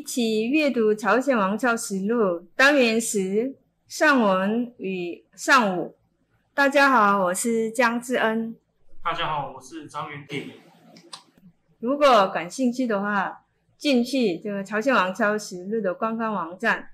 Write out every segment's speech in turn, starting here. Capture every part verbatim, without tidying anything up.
起阅读朝鲜王朝实录单元十上文与上武。大家好，我是江志恩。 大家好，我是张元鼎。 如果感兴趣的话，进去这个朝鲜王朝实录的官方网站。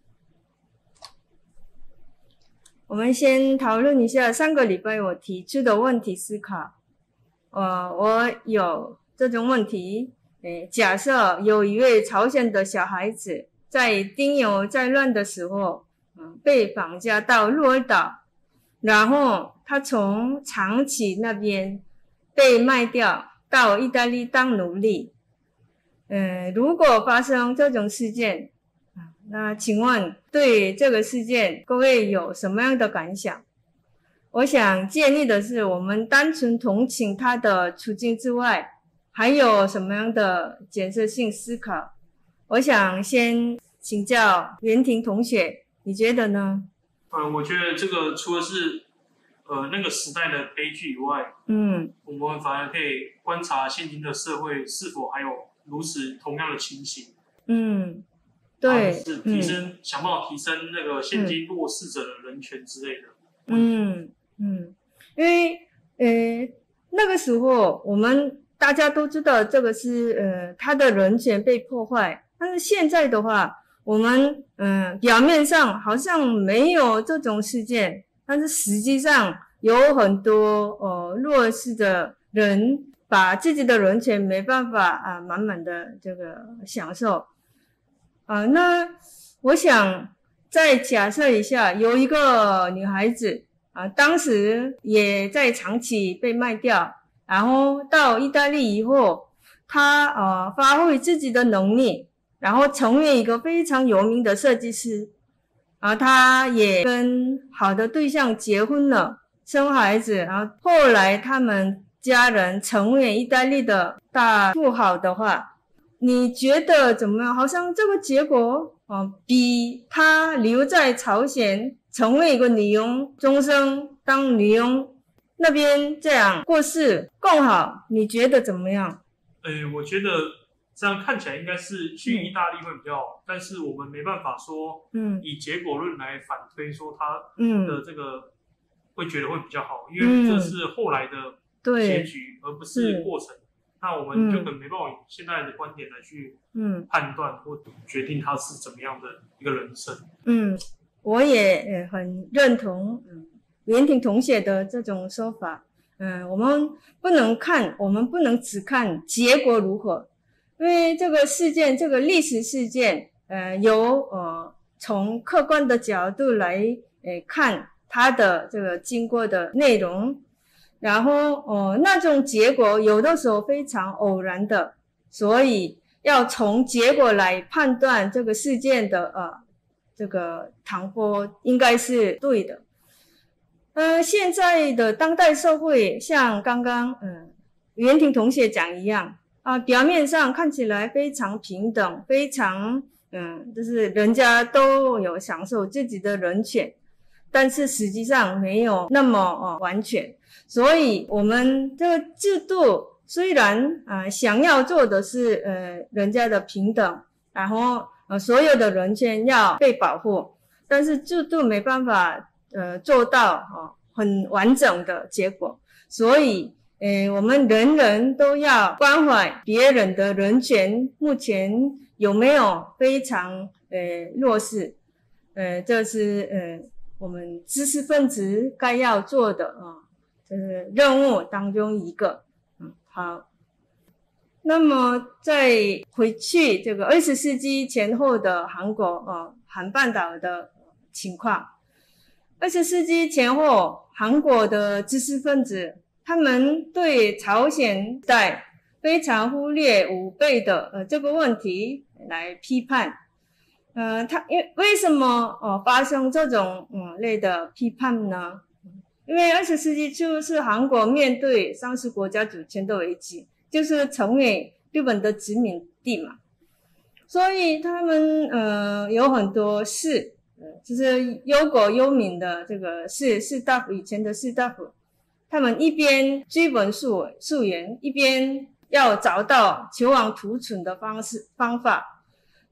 我们先讨论一下上个礼拜我提出的问题思考。呃，我有这种问题，诶，假设有一位朝鲜的小孩子在丁酉在乱的时候，嗯，被绑架到鹿儿岛，然后他从长崎那边被卖掉到意大利当奴隶。呃，如果发生这种事件，那请问对这个事件各位有什么样的感想？我想建议的是，我们单纯同情他的处境之外，还有什么样的建设性思考？我想先请教袁婷同学，你觉得呢？ 呃，我觉得这个除了是呃那个时代的悲剧以外， 嗯， 我们反而可以观察现今的社会是否还有如此同样的情形。 嗯，对， 是提升、嗯、想办法提升那个现今弱势者的人权之类的。 嗯嗯，因为呃那个时候我们大家都知道这个是呃他的人权被破坏，但是现在的话，我们嗯、呃、表面上好像没有这种事件，但是实际上有很多呃弱势的人把自己的人权没办法啊、呃、满满的这个享受。啊、呃，那我想再假设一下，有一个女孩子啊、呃，当时也在长崎被卖掉，然后到意大利以后，她呃发挥自己的能力，然后成为一个非常有名的设计师，然后她也跟好的对象结婚了，生孩子，然后后来他们家人成为意大利的大富豪的话，你觉得怎么样？好像这个结果哦，比他留在朝鲜成为一个女佣，终生当女佣那边这样过世更好，你觉得怎么样？ 诶，我觉得这样看起来应该是去意大利会比较好，嗯、但是我们没办法说，嗯，以结果论来反推说他的这个会觉得会比较好，嗯、因为这是后来的结局，而不是过程。那我们就可能没办法以现在的观点来去判断或决定他是怎么样的一个人生。 嗯，我也很认同嗯袁婷同学的这种说法。嗯，我们不能看，我们不能只看结果如何，因为这个事件，这个历史事件，呃，由呃从客观的角度来呃看它的这个经过的内容。然后哦，那种结果有的时候非常偶然的，所以要从结果来判断这个事件的呃这个传播应该是对的。呃，现在的当代社会像刚刚嗯袁婷同学讲一样啊、呃，表面上看起来非常平等，非常嗯就是人家都有享受自己的人权，但是实际上没有那么呃完全。所以我们这个制度虽然呃想要做的是呃人家的平等，然后呃所有的人权要被保护，但是制度没办法呃做到哦很完整的结果。所以呃我们人人都要关怀别人的人权，目前有没有非常呃弱势？呃这是呃我们知识分子该要做的啊。呃就是任务当中一个，嗯，好。那么再回去这个二十世纪前后的韩国呃韩半岛的情况，二十世纪前后韩国的知识分子他们对朝鲜代非常忽略武备的呃这个问题来批判，呃，他因为什么呃发生这种嗯类的批判呢？因为二十世纪初是韩国面对三十国家主权的危机，就是成为日本的殖民地嘛，所以他们呃有很多士，呃就是忧国忧民的这个士士大夫，以前的士大夫，他们一边追本溯溯源，一边要找到求亡图存的方式方法，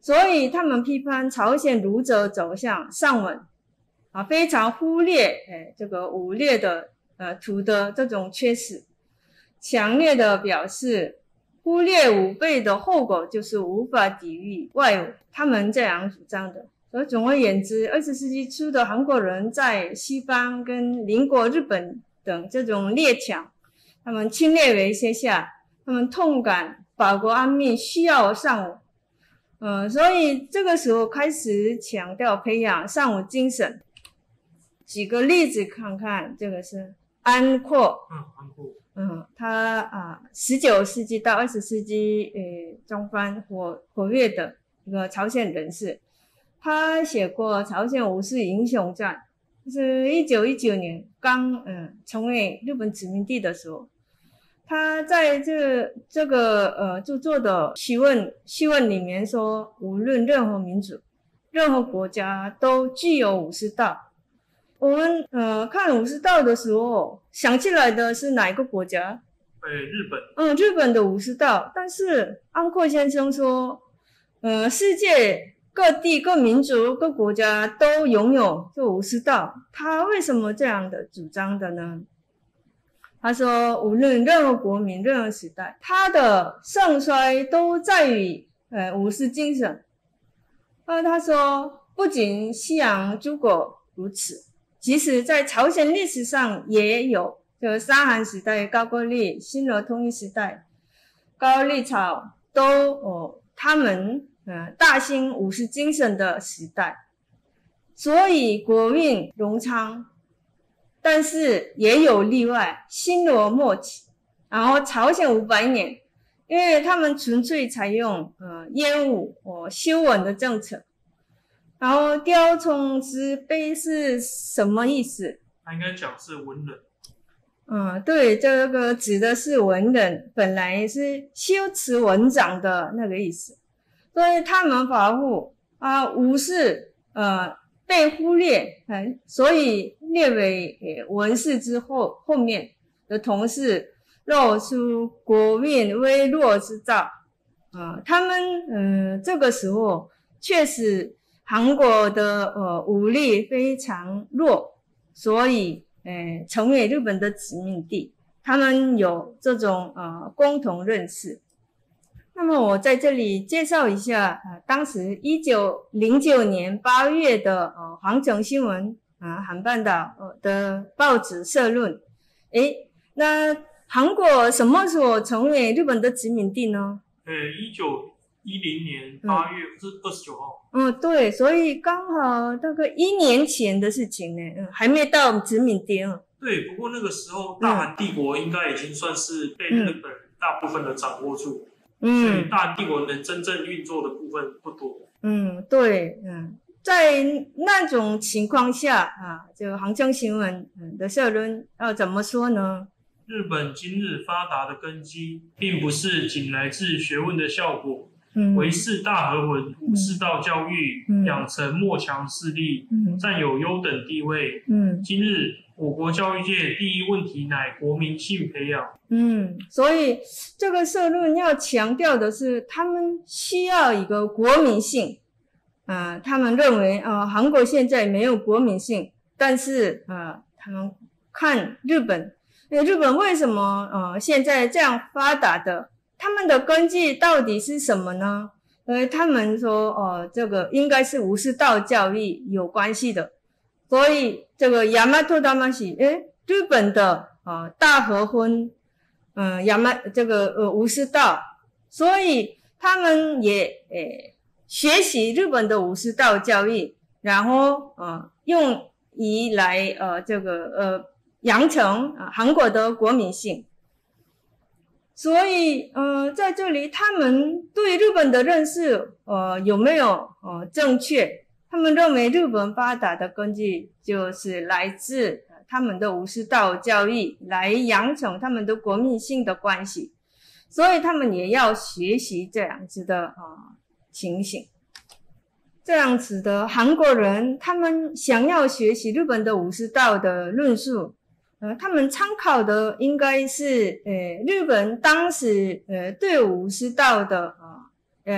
所以他们批判朝鲜儒者走向上文啊，非常忽略哎这个武略的呃图的这种缺失，强烈的表示忽略武备的后果就是无法抵御外侮，他们这样主张的。所以总而言之，二十世纪初的韩国人在西方跟邻国日本等这种列强，他们侵略威胁下，他们痛感保国安民需要尚武，呃，所以这个时候开始强调培养尚武精神。举个例子看看，这个是安廓， 嗯，安廓， 嗯，他啊，十九世纪到二十世纪，呃，中方活活跃的一个朝鲜人士，他写过《朝鲜武士英雄传》，就是一九一九年刚嗯成为日本殖民地的时候，他在这这个呃著作的序问序问里面说，无论任何民族、任何国家都具有武士道。我们呃看武士道的时候，想起来的是哪一个国家？ 呃，日本。 嗯，日本的武士道。但是安廓先生说，呃，世界各地、各民族、各国家都拥有这武士道。他为什么这样的主张的呢？他说，无论任何国民、任何时代，他的盛衰都在于呃武士精神。呃，他说，不仅西洋诸国如此。即使在朝鲜历史上也有，就三韩时代、高句丽、新罗统一时代、高丽朝都哦，他们呃大兴武士精神的时代，所以国运隆昌。但是也有例外，新罗末期，然后朝鲜五百年，因为他们纯粹采用呃烟武哦修文的政策。然后雕虫之碑是什么意思？ 他应该讲是文人。 嗯，对，这个指的是文人，本来是修辞文章的那个意思。所以他们跋扈啊，武士呃被忽略，嗯，所以列为呃文士之后后面的同事露出国运微弱之兆。啊、呃，他们嗯、呃、这个时候确实。韩国的呃武力非常弱，所以呃成为日本的殖民地，他们有这种呃共同认识。那么我在这里介绍一下，呃当时一九零九年八月的呃皇城新闻啊、呃、韩半岛呃的报纸社论。诶，那韩国什么时候成为日本的殖民地呢？ 呃，一九一零年八月是二十九号。 嗯，对，所以刚好大概一年前的事情呢，嗯，还没到殖民地。 对，不过那个时候大韩帝国应该已经算是被日本人大部分的掌握住，嗯，所以大韩帝国能真正运作的部分不多。 嗯，对，嗯，在那种情况下啊，这个航城新闻的社论要怎么说呢？ 日本今日发达的根基，并不是仅来自学问的效果。 嗯， 维持大和文武士道教育，嗯、养成末强势力，嗯、占有优等地位。嗯，今日我国教育界第一问题乃国民性培养。 嗯，所以这个社论要强调的是，他们需要一个国民性。呃，他们认为呃韩国现在没有国民性，但是呃他们看日本，日本为什么呃现在这样发达的？他们的根基到底是什么呢？呃，他们说，哦，这个应该是武士道教育有关系的。所以这个亚麻托达玛西，诶，日本的呃大和婚，嗯、呃，亚麻这个呃武士道，所以他们也诶学习日本的武士道教育，然后呃用以来呃这个呃养成啊、呃、韩国的国民性。所以，呃，在这里，他们对日本的认识，呃，有没有呃正确？他们认为日本发达的根基就是来自他们的武士道教育，来养成他们的国民性的关系，所以他们也要学习这样子的啊、呃、情形。这样子的韩国人，他们想要学习日本的武士道的论述。呃，他们参考的应该是呃日本当时呃对武士道的啊 呃, 呃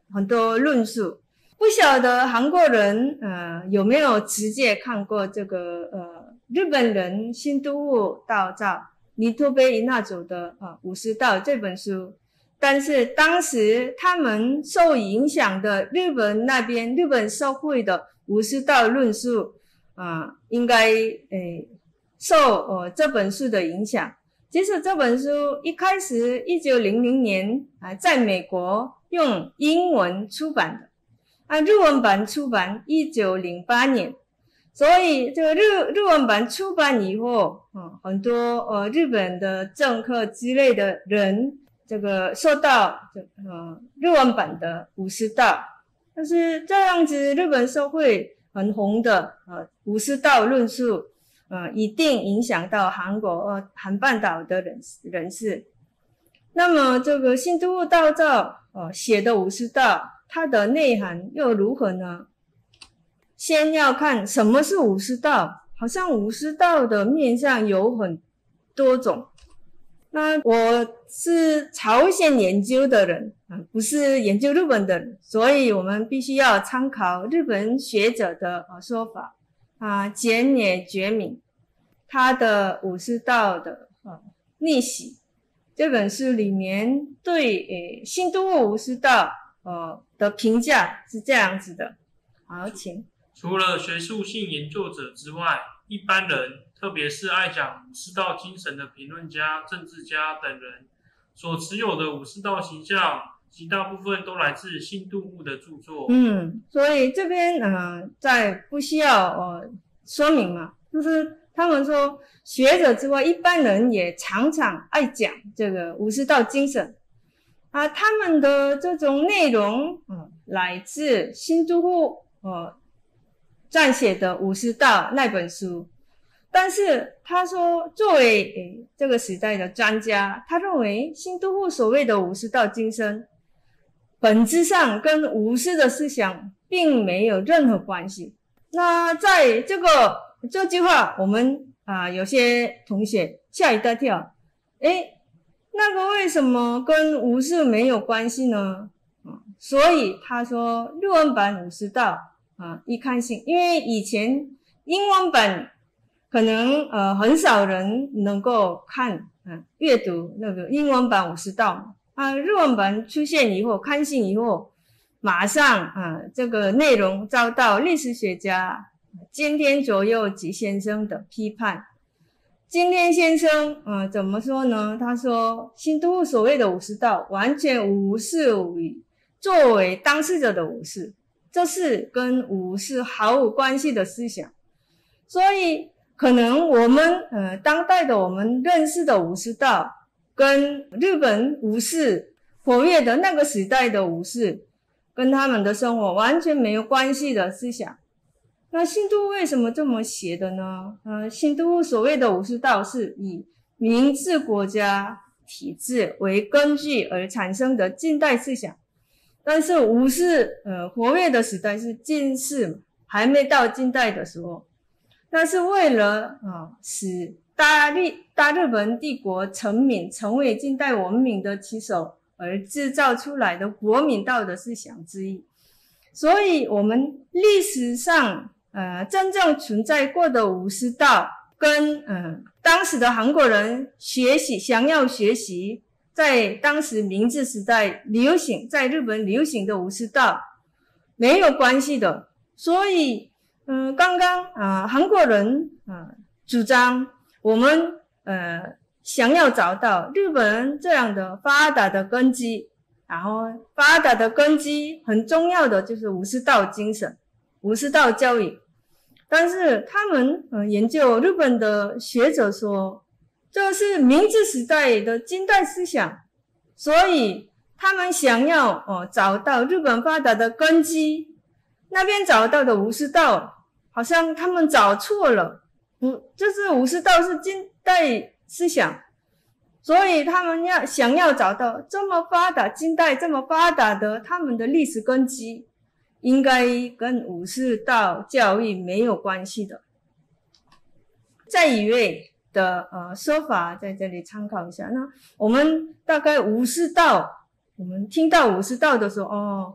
很多论述。不晓得韩国人呃有没有直接看过这个呃日本人新都悟道造尼托贝伊那祖的呃武士道这本书，但是当时他们受影响的日本那边日本社会的武士道论述啊、呃，应该诶受呃这本书的影响。其实这本书一开始一九零零年啊、呃、在美国用英文出版的。啊，日文版出版一九零八年，所以这个日日文版出版以后，嗯，很多呃日本的政客之类的人，这个受到这呃日文版的武士道，但是这样子日本社会很红的呃武士道论述，呃，一定影响到韩国呃韩半岛的人人士。那么这个新都悟道造呃写的武士道，它的内涵又如何呢？先要看什么是武士道，好像武士道的面向有很多种。那我是朝鲜研究的人啊，不是研究日本的人，所以我们必须要参考日本学者的说法啊，简野觉明他的武士道的啊逆袭这本书里面对诶新都悟武士道呃的评价是这样子的。好，请。 除了学术性研究者之外，一般人，特别是爱讲武士道精神的评论家、政治家等人所持有的武士道形象，极大部分都来自新都悟的著作。 嗯，所以这边呃，在不需要呃说明嘛，就是他们说学者之外，一般人也常常爱讲这个武士道精神啊，他们的这种内容嗯，来自新都悟呃撰写的武士道那本书。但是他说作为诶这个时代的专家，他认为新都悟所谓的武士道精神本质上跟武士的思想并没有任何关系。那在这个这句话我们啊、呃、有些同学吓一大跳，诶那个为什么跟武士没有关系呢？嗯、所以他说日文版武士道啊一看性，因为以前英文版可能呃很少人能够看嗯阅读那个英文版武士道啊，日文版出现以后刊行以后，马上啊这个内容遭到历史学家今天左右吉先生的批判。今天先生呃怎么说呢？他说新都悟所谓的武士道完全无视于作为当事者的武士，这是跟武士毫无关系的思想。所以可能我们呃当代的我们认识的武士道跟日本武士活跃的那个时代的武士跟他们的生活完全没有关系的思想。那新都悟为什么这么写的呢？呃，新都悟所谓的武士道是以明治国家体制为根据而产生的近代思想，但是武士呃活跃的时代是近世，还没到近代的时候。那是为了啊、呃、使大日大日本帝国成名，成为近代文明的旗手而制造出来的国民道德思想之一。所以我们历史上呃真正存在过的武士道跟呃当时的韩国人学习想要学习在当时明治时代流行在日本流行的武士道没有关系的。所以嗯、呃，刚刚啊、呃，韩国人啊、呃、主张我们呃想要找到日本这样的发达的根基，然后发达的根基很重要的就是武士道精神、武士道教育。但是他们呃研究日本的学者说，这是明治时代的近代思想，所以他们想要哦、呃、找到日本发达的根基，那边找到的武士道好像他们找错了，不，就是武士道是近代思想，所以他们要想要找到这么发达近代这么发达的他们的历史根基，应该跟武士道教育没有关系的。再一位的呃说法在这里参考一下。那我们大概武士道，我们听到武士道的时候，哦，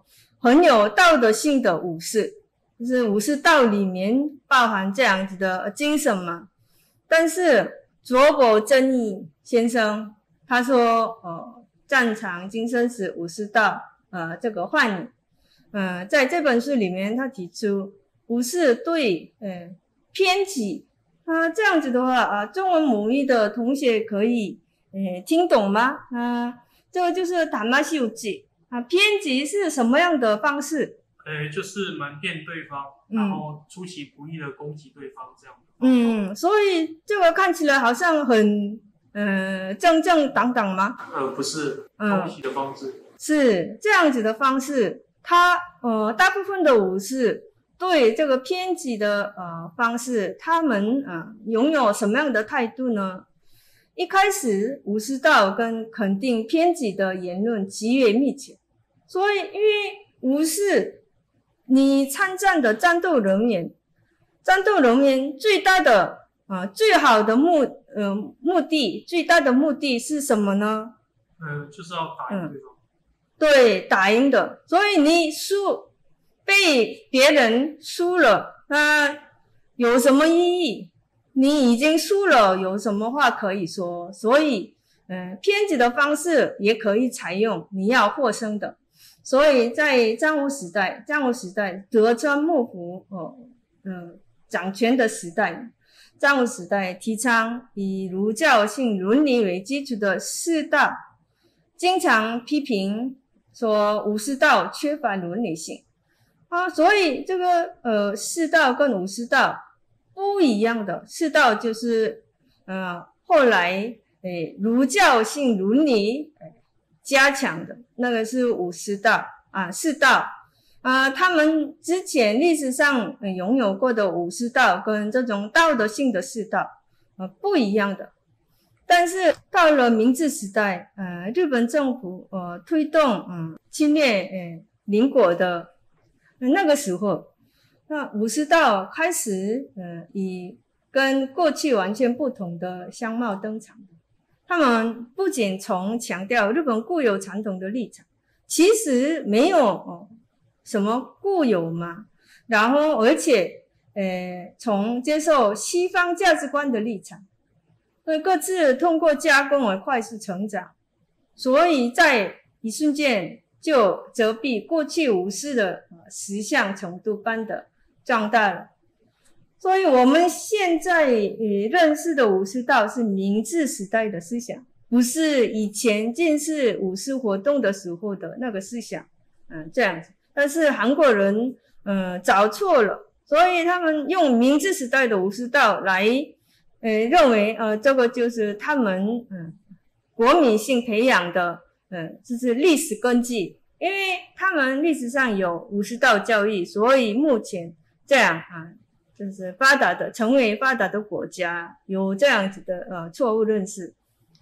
很有道德性的武士，就是武士道里面包含这样子的精神嘛。但是佐伯真一先生他说，呃，战场精神是武士道，呃，这个幻影，呃，在这本书里面他提出，武士对，呃，偏激，啊，这样子的话啊，中文母语的同学可以，呃，听懂吗？啊，这个就是塔马西有记啊，偏激是什么样的方式？ 呃，就是瞒骗对方，然后出其不意的攻击对方这样。 嗯，所以这个看起来好像很，呃，正正当当吗？ 呃，不是，攻击的方式、嗯、 是这样子的方式。他呃，大部分的武士对这个偏激的呃方式，他们呃拥有什么样的态度呢？一开始武士道跟肯定偏激的言论极为密切，所以因为武士你参战的战斗人员，战斗人员最大的啊、呃、最好的目呃目的最大的目的是什么呢？ 呃，就是要打赢对方。嗯， 对，打赢的。所以你输，被别人输了，那有什么意义？你已经输了，有什么话可以说？所以，呃，偏激的方式也可以采用，你要获胜的。所以在战国时代，战国时代德川幕府哦，嗯、呃，掌权的时代，战国时代提倡以儒教性伦理为基础的士道，经常批评说武士道缺乏伦理性啊，所以这个呃士道跟武士道不一样的。士道就是呃后来诶儒教性伦理加强的，那个是武士道啊。士道啊，他们之前历史上、呃、拥有过的武士道跟这种道德性的士道呃不一样的。但是到了明治时代，呃，日本政府呃推动嗯、呃、侵略呃邻国的、呃、那个时候，那武士道开始呃以跟过去完全不同的相貌登场。他们不仅从强调日本固有传统的立场，其实没有、哦、什么固有嘛，然后而且呃从接受西方价值观的立场。所以各自通过加工而快速成长，所以在一瞬间就遮蔽过去武士的十项程度般的壮大了。所以我们现在认识的武士道是明治时代的思想，不是以前进士武士活动的时候的那个思想。嗯，这样子。但是韩国人嗯找错了，所以他们用明治时代的武士道来呃，认为呃，这个就是他们嗯国民性培养的嗯，就是历史根基，因为他们历史上有武士道教育，所以目前这样啊，就是发达的成为发达的国家有这样子的呃错误认识。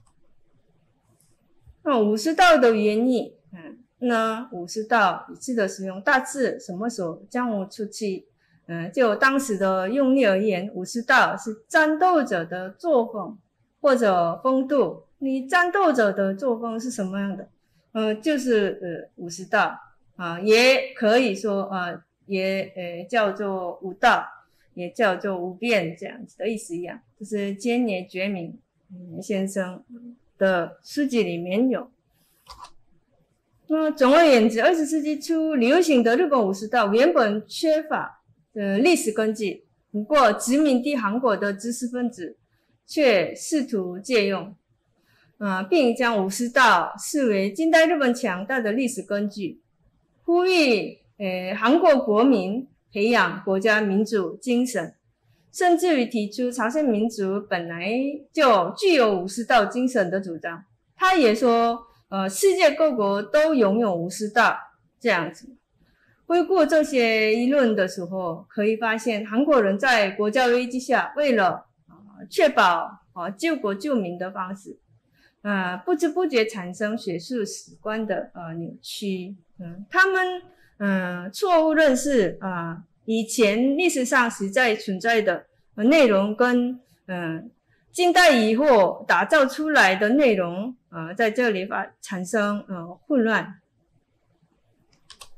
那武士道的原意，嗯，那武士道一次的使用大致什么时候将我出去？嗯，就当时的用力而言，武士道是战斗者的作风或者风度。你战斗者的作风是什么样的？呃，就是呃武士道啊，也可以说啊，也呃叫做武道，也叫做武辩这样子的意思一样。就是菅野觉明嗯先生的书籍里面有。那总而言之，二十世纪初流行的日本武士道原本缺乏呃，历史根基，不过殖民地韩国的知识分子却试图借用，呃，并将武士道视为近代日本强大的历史根据，呼吁呃韩国国民培养国家民主精神，甚至于提出朝鲜民族本来就具有武士道精神的主张。他也说，呃，世界各国都拥有武士道这样子。回顾这些议论的时候，可以发现韩国人在国家危机下，为了、呃、确保、呃、救国救民的方式，呃、不知不觉产生学术史观的、呃、扭曲。嗯，他们嗯错误认识啊、呃、以前历史上实在存在的、呃、内容跟嗯、呃、近代以后打造出来的内容呃在这里发产生呃混乱。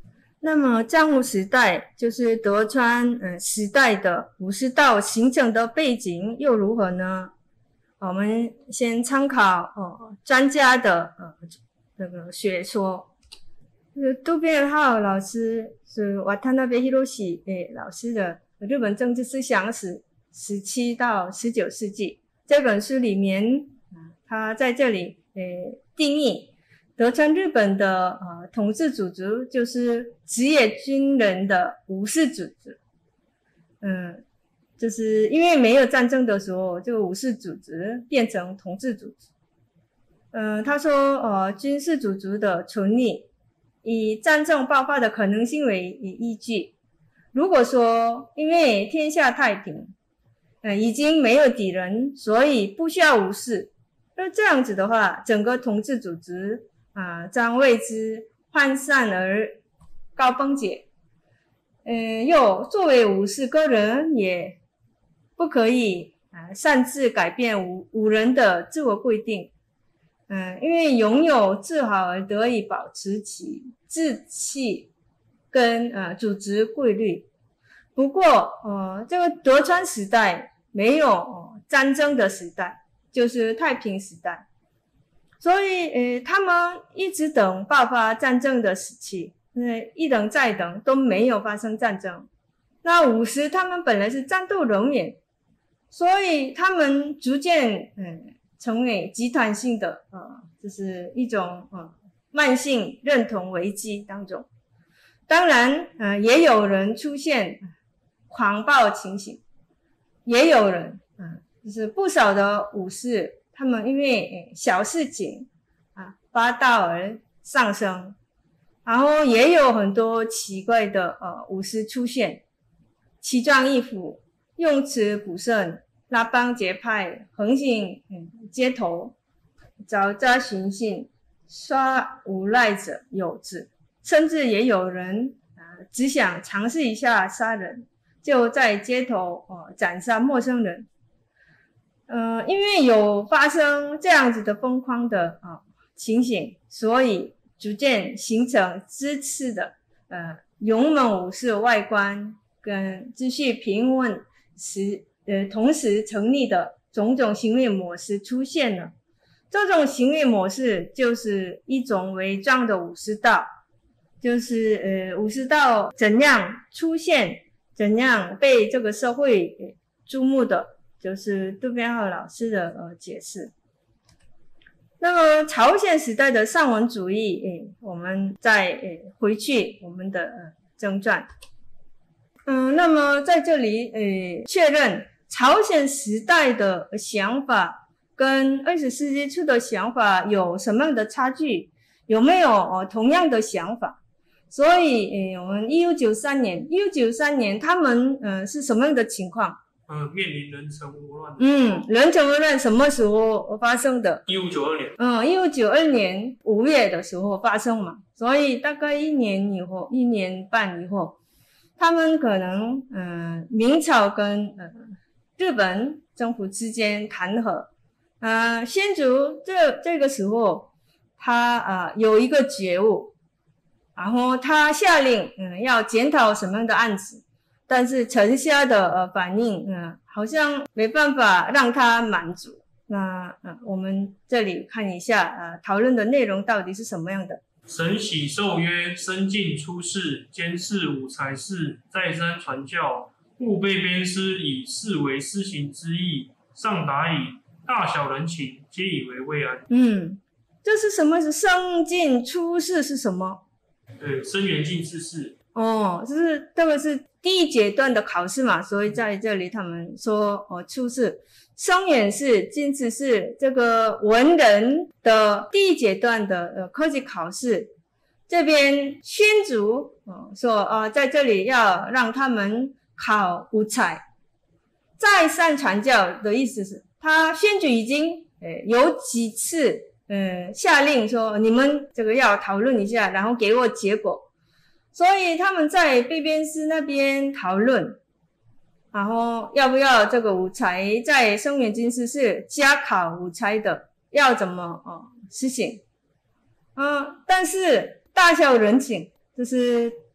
那么战武时代就是德川呃时代的武士道形成的背景又如何呢？我们先参考哦专家的呃这个学说。渡边浩老师是渡辺博士诶老师的日本政治思想史十七到十九世纪这本书里面，他在这里诶定义德川日本的呃统治组织就是职业军人的武士组织。嗯，就是因为没有战争的时候，这个武士组织变成统治组织。嗯，他说呃军事组织的成立以战争爆发的可能性为依据。如果说因为天下太平，呃，已经没有敌人，所以不需要武士，那这样子的话，整个统治组织啊、呃，将为之涣散而告崩解。嗯，又作为武士个人也不可以啊、呃、擅自改变武武人的自我规定。嗯，因为拥有自豪而得以保持其志气跟呃组织规律。不过呃这个德川时代没有、呃、战争的时代，就是太平时代，所以呃他们一直等爆发战争的时期，呃一等再等都没有发生战争。那武士他们本来是战斗人员，所以他们逐渐嗯。成为集团性的呃，就是一种呃慢性认同危机当中。当然呃也有人出现狂暴情形，也有人嗯、呃、就是不少的武士他们因为小事情啊发大而上升，然后也有很多奇怪的呃武士出现，奇装异服，用词不慎，拉帮结派，横行、嗯、街头，找渣寻衅，杀无赖者有之，甚至也有人、呃、只想尝试一下杀人，就在街头、呃、斩杀陌生人。呃，因为有发生这样子的疯狂的、呃、情形，所以逐渐形成支持的呃勇猛武士外观跟秩序平稳时呃，同时成立的种种行为模式出现了。这种行为模式就是一种伪装的武士道，就是呃，武士道怎样出现，怎样被这个社会、呃、注目的，就是渡边浩老师的呃解释。那么朝鲜时代的上文主义，诶我们再诶回去我们的呃正传。嗯，那么在这里诶确认朝鲜时代的想法跟二十世纪初的想法有什么样的差距？有没有、哦、同样的想法？所以，诶我们一九九三年，一九九三年他们呃是什么样的情况？ 嗯，面临人城倭乱。 嗯，人城倭乱什么时候发生的？ 一五九二年。 嗯，一五九二年五月的时候发生嘛，所以大概一年以后，一年半以后，他们可能嗯、呃，明朝跟呃日本政府之间谈和，呃，先祖这这个时候他啊、呃、有一个觉悟，然后他下令嗯要检讨什么样的案子，但是臣下的呃反应嗯、呃、好像没办法让他满足。那呃我们这里看一下呃讨论的内容到底是什么样的。 神喜受曰：身进出仕，监视武才士，再三传教，故被鞭师以是为施行之意。上达矣，大小人情，皆以为慰安。 嗯，这是什么？是生进出仕是什么？ 对，生源进士士。 哦，就是这个是第一阶段的考试嘛，所以在这里他们说哦，出仕。生源是进士是这个文人的第一阶段的呃科举考试。这边宣祖、哦、说呃在这里要让他们考武才，再三传教的意思是，他宣祖已经呃有几次呃下令说你们这个要讨论一下，然后给我结果。所以他们在备编司那边讨论，然后要不要这个武才在生源进士是加考武才的，要怎么呃实行？嗯，但是大小人情，就是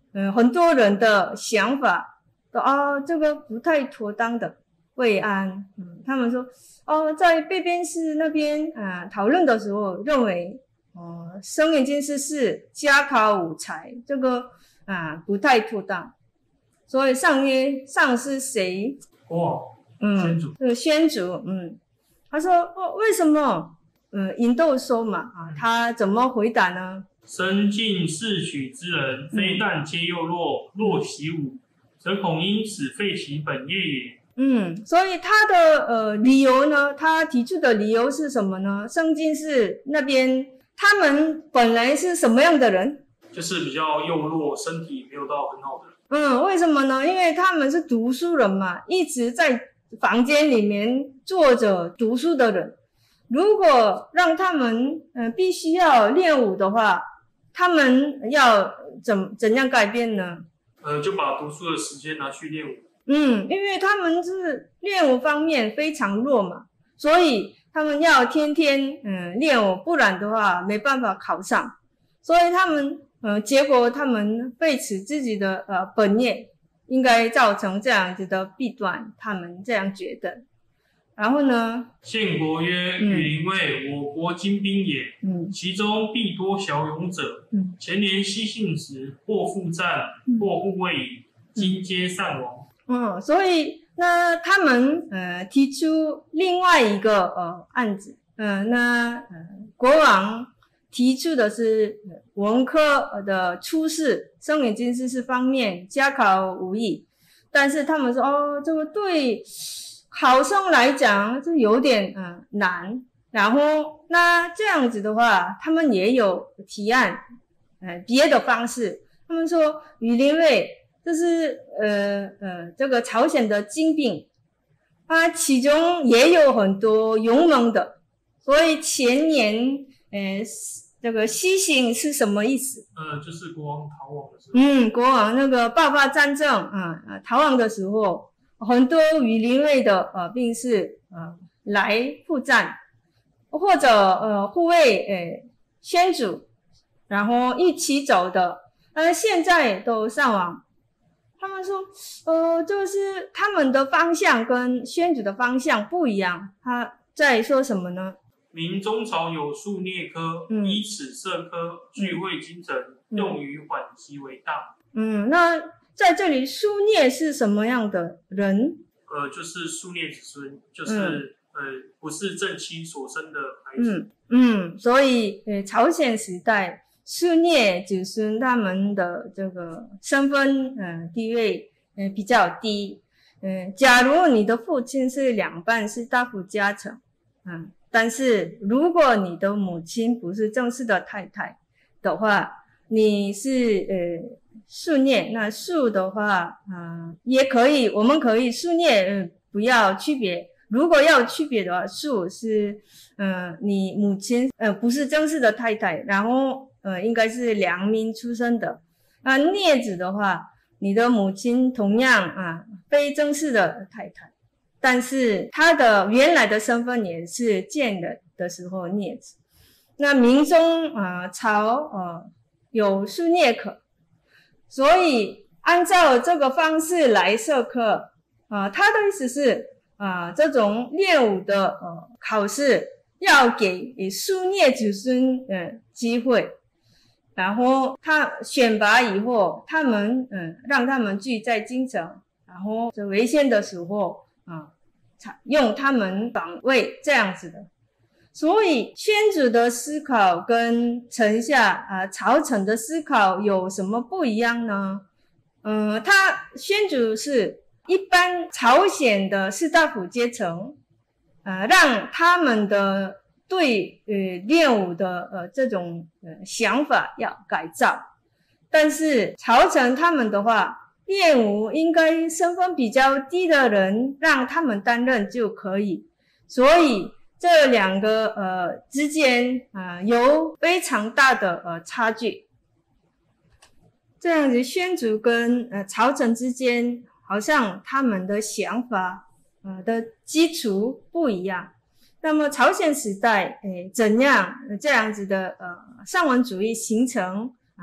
呃，很多人的想法都啊，这个不太妥当的慰安，嗯，他们说哦，在备编室那边啊讨论的时候，认为哦，生眼监视是加考五才，这个啊不太妥当，所以上约上是谁？ 国王，嗯，先祖， 这个先祖，嗯，他说哦，为什么？嗯，引逗说嘛，啊，他怎么回答呢？ 身尽士取之人，非但皆幼弱，若习武，则恐因此废其本业也。 嗯，所以他的呃理由呢，他提出的理由是什么呢？圣经是那边他们本来是什么样的人？ 就是比较幼弱，身体没有到很好的人。 嗯，为什么呢？因为他们是读书人嘛，一直在房间里面坐着读书的人。如果让他们呃必须要练武的话，他们要怎怎样改变呢？ 呃，就把读书的时间拿去练武。 嗯，因为他们是练武方面非常弱嘛，所以他们要天天嗯练武，不然的话没办法考上。所以他们呃结果他们废除自己的呃本业，应该造成这样子的弊端，他们这样觉得。然后呢？ 献国曰：羽林卫，我国精兵也。嗯，其中必多骁勇者。嗯，前年西信时，或赴战，或护卫矣，今皆散亡。 嗯，所以那他们呃提出另外一个呃案子，呃，那呃国王提出的是文科的初试，生眼监视方面加考五艺，但是他们说哦，这个对考生来讲就有点嗯、呃、难，然后那这样子的话，他们也有提案，呃别的方式，他们说羽林卫就是呃呃这个朝鲜的精兵，它其中也有很多勇猛的，所以前年呃这个西行是什么意思？ 呃，就是国王逃亡的时候。 嗯，国王那个爆发战争啊、呃，逃亡的时候。很多羽林卫的呃兵士呃来赴战，或者呃护卫呃先祖，然后一起走的，呃现在都上网。他们说，呃就是他们的方向跟先祖的方向不一样。他在说什么呢？ 明中朝有数孽科，嗯、以此设科，聚会精诚，嗯、用于缓急为大。 嗯，那在这里数孽是什么样的人？ 呃，就是数孽子孙，就是、嗯、呃，不是正妻所生的孩子。 嗯嗯，所以呃，朝鲜时代数孽子孙他们的这个身份呃地位呃比较低。嗯、呃，假如你的父亲是两半是大夫家臣，嗯，但是如果你的母亲不是正式的太太的话，你是呃。数孽，那数的话，嗯、呃，也可以，我们可以数孽，嗯、呃，不要区别。如果要区别的话，数是，呃，你母亲，呃，不是正式的太太，然后，呃，应该是良民出身的。那孽子的话，你的母亲同样啊，非正式的太太，但是她的原来的身份也是见的的时候孽子。那明中啊、呃、朝呃有数孽可。所以按照这个方式来授课啊、呃，他的意思是啊、呃，这种练武的呃考试要给数孽子孙呃机会，然后他选拔以后，他们嗯、呃、让他们聚在京城，然后这为县的时候啊、呃，用他们岗位这样子的。所以先祖的思考跟臣下啊、呃、朝臣的思考有什么不一样呢？嗯、呃，他先祖是一般朝鲜的士大夫阶层，呃，让他们的对呃练武的呃这种呃想法要改造，但是朝臣他们的话，练武应该身份比较低的人让他们担任就可以，所以。这两个呃之间啊、呃、有非常大的呃差距，这样子先祖跟呃朝臣之间好像他们的想法呃的基础不一样。那么朝鲜时代诶怎样、呃、这样子的呃上文主义形成啊、呃、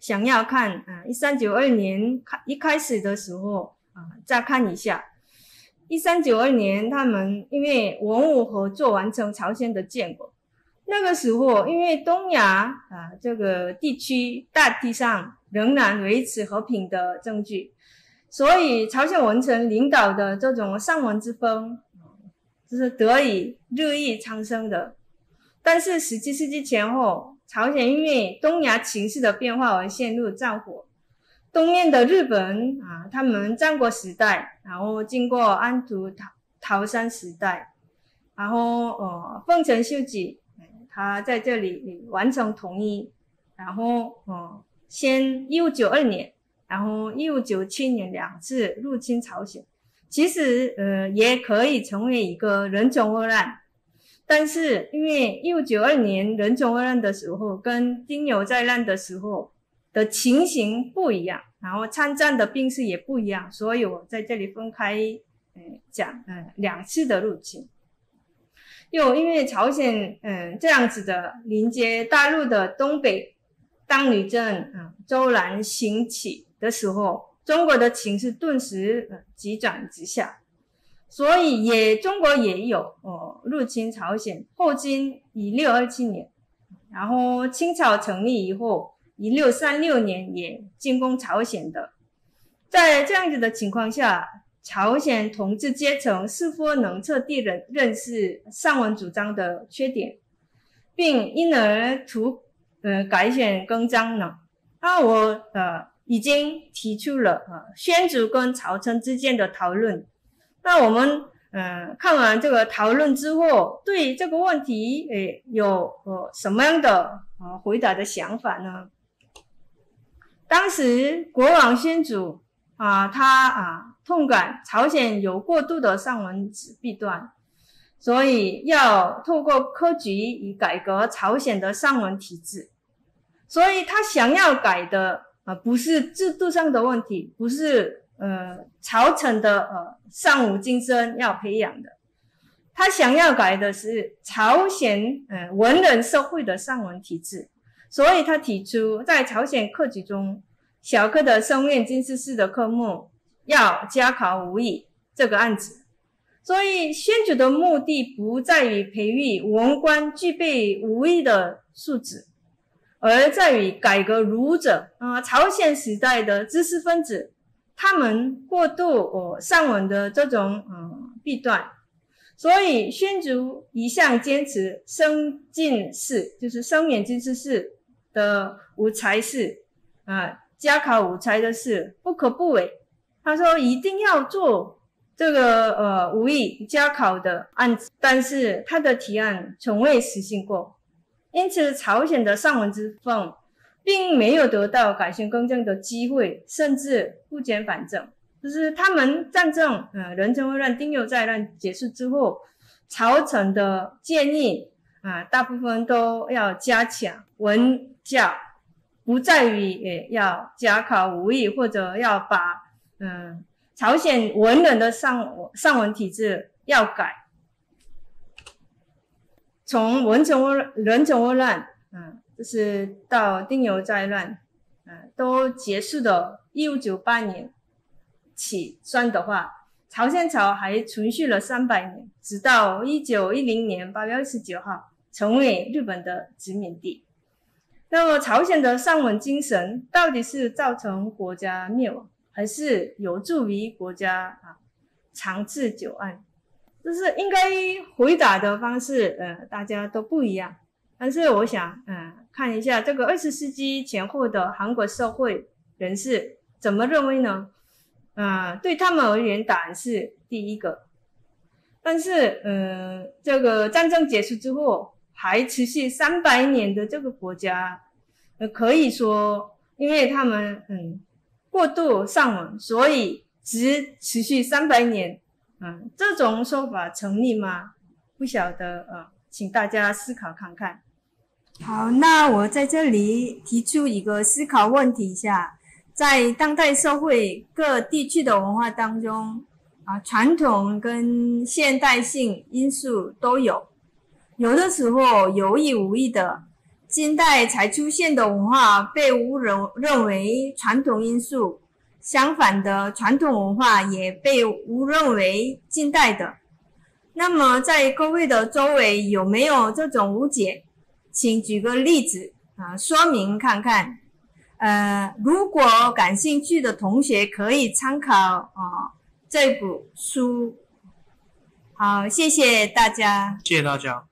想要看啊，一三九二年开一开始的时候啊，再看一下。一三九二年，他们因为文武合作完成朝鲜的建国，那个时候因为东亚啊这个地区大体上仍然维持和平的政局，所以朝鲜文臣领导的这种尚文之风，就是得以日益昌盛的。但是十七世纪前后，朝鲜因为东亚情势的变化而陷入战火。东面的日本啊，他们战国时代，然后经过安土桃桃山时代，然后呃丰臣秀吉他在这里完成统一，然后呃先一五九二年，然后一五九七年两次入侵朝鲜，其实呃也可以成为一个人种恶乱。但是因为一五九二年人种恶乱的时候跟丁酉灾难的时候的情形不一样，然后参战的兵士也不一样，所以我在这里分开呃讲呃两次的入侵。又因为朝鲜嗯、呃、这样子的临接大陆的东北，当女真嗯周兰兴起的时候，中国的情势顿时呃急转直下。所以也中国也有哦入侵朝鲜。后金一六二七年，然后清朝成立以后一六三六年也进攻朝鲜的。在这样子的情况下，朝鲜统治阶层是否能彻底认认识尚文主张的缺点，并因而图呃改弦更张呢？那我呃已经提出了呃宣祖跟朝臣之间的讨论。那我们呃看完这个讨论之后，对这个问题诶有呃什么样的呃回答的想法呢？当时国王宣祖啊，他啊痛感朝鲜有过度的尚文子弊端，所以要透过科举以改革朝鲜的尚文体制。所以他想要改的啊不是制度上的问题，不是呃，朝臣的呃尚武精神要培养的，他想要改的是朝鲜呃文人社会的尚文体制，所以他提出在朝鲜科举中，小科的生院进士式的科目要加考武艺这个案子。所以宣祖的目的不在于培育文官具备武艺的素质，而在于改革儒者啊、呃、朝鲜时代的知识分子。他们过度哦尚文的这种嗯弊端，所以宣祖一向坚持升进士，就是升免进士式的武才士啊，加考武才的事不可不为。他说一定要做这个呃武艺加考的案子，但是他的提案从未实行过，因此朝鲜的尚文之风并没有得到改弦更正的机会，甚至不减反正。就是他们战争呃仁政恶乱丁酉灾难结束之后，朝臣的建议啊、呃，大部分都要加强文教，不在于呃要加考武艺，或者要把嗯、呃、朝鲜文人的尚尚文体制要改。从文臣恶仁政恶乱嗯就是到丁酉灾难，呃，都结束的一五九八年起算的话，朝鲜朝还存续了三百年，直到一九一零年八月二十九号成为日本的殖民地。那么朝鲜的尚文精神到底是造成国家灭亡，还是有助于国家啊长治久安？就是应该回答的方式呃大家都不一样。但是我想嗯看一下这个二十世纪前后的韩国社会人士怎么认为呢？呃对他们而言答案是第一个。但是嗯这个战争结束之后还持续三百年的这个国家，呃可以说因为他们嗯过度尚文，所以只持续三百年。嗯这种说法成立吗？不晓得呃请大家思考看看。好，那我在这里提出一个思考问题一下，在当代社会各地区的文化当中啊，传统跟现代性因素都有，有的时候有意无意的近代才出现的文化被误认认为传统因素，相反的，传统文化也被误认为近代的。那么在各位的周围有没有这种误解？请举个例子啊，说明看看。呃，如果感兴趣的同学可以参考啊这部书。好，谢谢大家。 谢谢大家。